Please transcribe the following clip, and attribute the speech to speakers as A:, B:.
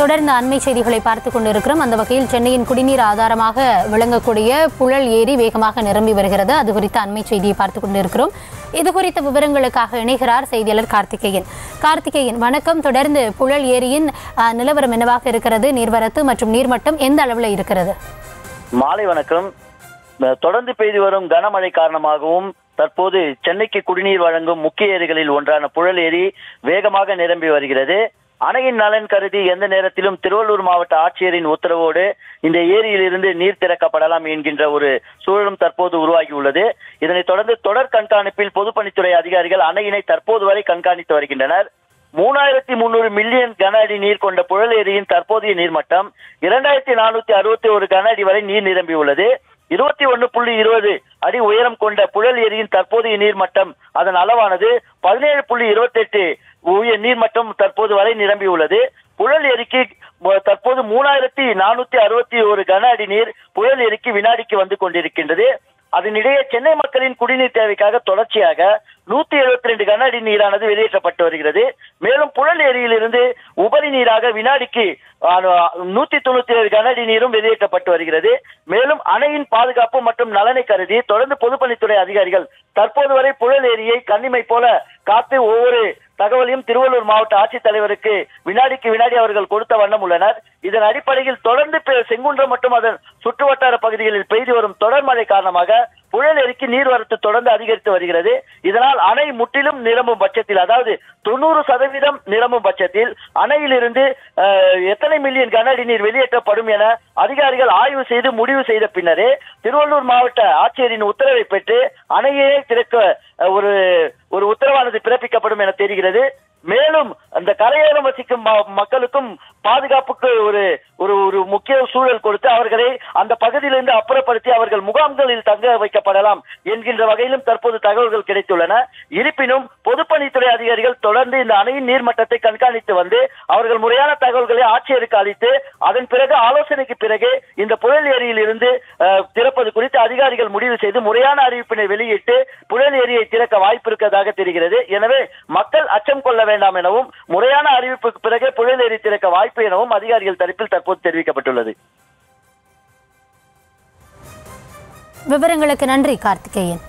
A: தொடர்ந்து அண்மை செய்திகளை பார்த்துக் கொண்டிருக்கிறோம். அந்த வகையில் சென்னையின் குடிநீர் ஆதாரமாக விளங்கக்கூடிய புழல் ஏரி வேகமாக நிரம்பி வருகிறது. அது குறித்த அண்மை செய்தியை பார்த்துக் கொண்டிருக்கிறோம். இது குறித்த விவரங்களுக்காக இணைகிறார் செய்தியாளர் கார்த்திகேயன். கார்த்திகேயன், வணக்கம். தொடர்ந்து புழல் ஏரியின் நிலவரம் என்னவாக இருக்கிறது? நீர்வரத்து மற்றும் நீர்மட்டம் எந்த அளவில் இருக்கிறது?
B: மாலை வணக்கம். தொடர்ந்து பெய்து வரும் கனமழை காரணமாகவும் தற்போது சென்னைக்கு குடிநீர் வழங்கும் முக்கிய ஏரிகளில் ஒன்றான புழல் ஏரி வேகமாக நிரம்பி வருகிறது. அணையின் நலன் கருதி எந்த நேரத்திலும் திருவள்ளூர் மாவட்ட ஆட்சியரின் உத்தரவோடு இந்த ஏரியிலிருந்து நீர் திறக்கப்படலாம் என்கின்ற ஒரு சூழலும் தற்போது உருவாகியுள்ளது. இதனைத் தொடர்ந்து தொடர் கண்காணிப்பில் பொதுப்பணித்துறை அதிகாரிகள் அணையினை தற்போது வரை கண்காணித்து வருகின்றனர். 3300 மில்லியன் கன அடி நீர் கொண்ட புழல் ஏரியின் தற்போதைய நீர்மட்டம் 2461 கன அடி வரை நீர் நிரம்பியுள்ளது. 21.20 அடி உயரம் கொண்ட புழல் ஏரியின் தற்போதைய நீர்மட்டம் அதன் அளவானது 17.28 நீர்மட்டம் தற்போது வரை நிரம்பியுள்ளது. புழல் ஏரிக்கு தற்போது 3461 கன அடி நீர் புழல் ஏரிக்கு வினாடிக்கு வந்து கொண்டிருக்கின்றது. அதனிடையே சென்னை மக்களின் குடிநீர் தேவைக்காக தொடர்ச்சியாக 172 கன அடி நீரானது வெளியேற்றப்பட்டு வருகிறது. மேலும் புழல் ஏரியிலிருந்து உபரி நீராக வினாடிக்கு 197 கன அடி நீரும் வெளியேற்றப்பட்டு வருகிறது. மேலும் அணையின் பாதுகாப்பு மற்றும் நலனை கருதி தொடர்ந்து பொதுப்பணித்துறை அதிகாரிகள் தற்போது வரை புழல் ஏரியை கண்ணிமை போல காத்து ஒவ்வொரு தகவலையும் திருவள்ளூர் மாவட்ட ஆட்சித்தலைவருக்கு வினாடிக்கு வினாடி அவர்கள் கொடுத்த வண்ணம் உள்ளனர். இதன் அடிப்படையில் தொடர்ந்து செங்குன்றம் மற்றும் அதன் சுற்றுவட்டார பகுதிகளில் பெய்து வரும் தொடர் மழை காரணமாக புழல் ஏரிக்கு நீர்வரத்து தொடர்ந்து அதிகரித்து வருகிறது. இதனால் அணை முற்றிலும் நிரம்பும் பட்சத்தில், அதாவது 90% நிரம்பும் பட்சத்தில் அணையிலிருந்து எத்தனை மில்லியன் கன அடி நீர் வெளியேற்றப்படும் என அதிகாரிகள் ஆய்வு செய்து முடிவு செய்த பின்னரே திருவள்ளூர் மாவட்ட ஆட்சியரின் உத்தரவை பெற்று அணையை திறக்க ஒரு உத்தரவானது பிறப்பிக்கப்படும் என தெரிகிறது. மேலும் அந்த கரையோரம் வசிக்கும் மக்களுக்கும் பாதுகாப்புக்கு ஒரு முக்கிய சூழல் கொடுத்து அவர்களை அந்த பகுதியிலிருந்து அப்புறப்படுத்தி அவர்கள் முகாம்களில் தங்க வைக்கப்படலாம் என்கின்ற வகையிலும் தற்போது தகவல்கள் கிடைத்துள்ளன. இருப்பினும் பொதுப்பணித்துறை அதிகாரிகள் தொடர்ந்து இந்த அணையின் நீர்மட்டத்தை கண்காணித்து வந்து அவர்கள் முறையான தகவல்களை ஆட்சியருக்கு அளித்து அதன் பிறகு ஆலோசனைக்கு பிறகு இந்த புழல் ஏரியில் இருந்து திறப்பது குறித்து அதிகாரிகள் முடிவு செய்து முறையான அறிவிப்பினை வெளியிட்டு புழல் ஏரியை திறக்க வாய்ப்பு இருக்கிறதாக தெரிகிறது. எனவே மக்கள் அச்சம் கொள்ள வேண்டாம் எனவும் முறையான அறிவிப்புக்கு பிறகு புழல் ஏரி திறக்க வாய்ப்பு எனவும் அதிகாரிகள் தரப்பில் தற்போது தெரிவிக்கப்பட்டுள்ளது.
A: விவரங்களுக்கு நன்றி கார்த்திகேயன்.